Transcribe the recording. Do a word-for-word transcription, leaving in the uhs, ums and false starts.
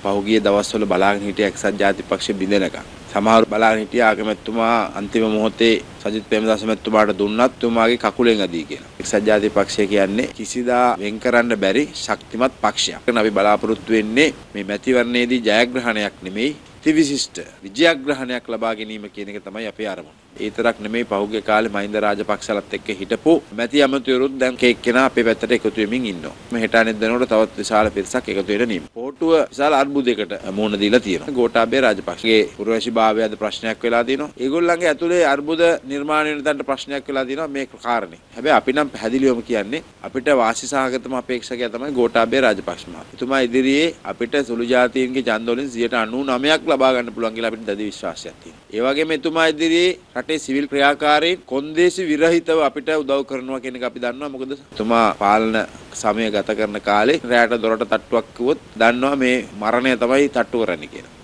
පහුගිය දවස්වල බලාගෙන හිටිය එක්සත් ජාතික පක්ෂ බිඳෙනකම් සමහර බලාගෙන හිටිය ආගමැතිතුමා අන්තිම මොහොතේ සජිත් ප්‍රේමදාස මැතිතුමාට දුන්නත් තුමාගේ කකුලෙන් අදී කියලා. එක්සත් ජාතික පක්ෂය කියන්නේ කිසිදා වෙන් කරන්න බැරි ශක්තිමත් පක්ෂයක්. අපි බලාපොරොත්තු වෙන්නේ මේ මැතිවරණයේදී ජයග්‍රහණයක් නෙමෙයි විශිෂ්ට විජයග්‍රහණයක් ලබා ගැනීම කියන එක තමයි අපේ අරමුණ. ඒ තරක් නෙමෙයි පහුගිය කාලේ මහින්ද රාජපක්ෂලත් එක්ක හිටපු මැති ඇමතිවරුත් දැන් එක්කෙනා අපේ පැත්තට එකතු වෙමින් ඉන්නවා. මේ හෙට අනිත් දිනවල තවත් විශාල පිරිසක් එකතු වෙන නියම. පොටුව විශාල අර්බුදයකට මුහුණ දීලා තියෙනවා. ගෝඨාභය රාජපක්ෂගේ පුරවැසිභාවයද ප්‍රශ්නයක් වෙලා තියෙනවා. ඒගොල්ලන්ගේ ඇතුලේ අර්බුද නිර්මාණය වෙන තැනට ප්‍රශ්නයක් වෙලා තියෙනවා මේ කාරණේ. හැබැයි අපි නම් පැහැදිලිවම කියන්නේ අපිට වාසි සහගතම අපේක්ෂකයා තමයි ගෝඨාභය රාජපක්ෂ මහතා. එතුමා ඉදිරියේ අපිට සුළු ජාතීන්ගේ ඡන්ද වලින් සියයට අනූනවයක් ලබා ගන්න පුළුවන් කියලා අපිට දැඩි විශ්වාසයක් තියෙනවා. ඒ වගේම එතුමා ඉදිරියේ රටේ සිවිල් ක්‍රියාකාරීන් කොන්දේසි විරහිතව අපිට උදව් කරනවා කියන එක අපි දන්නවා. මොකද එතුමා පාලන සමය ගත කරන කාලේ රැයට දොරට තට්ටුවක් කිව්වොත් දන්නවා මේ මරණය තමයි තට්ටු කරන්නේ කියලා.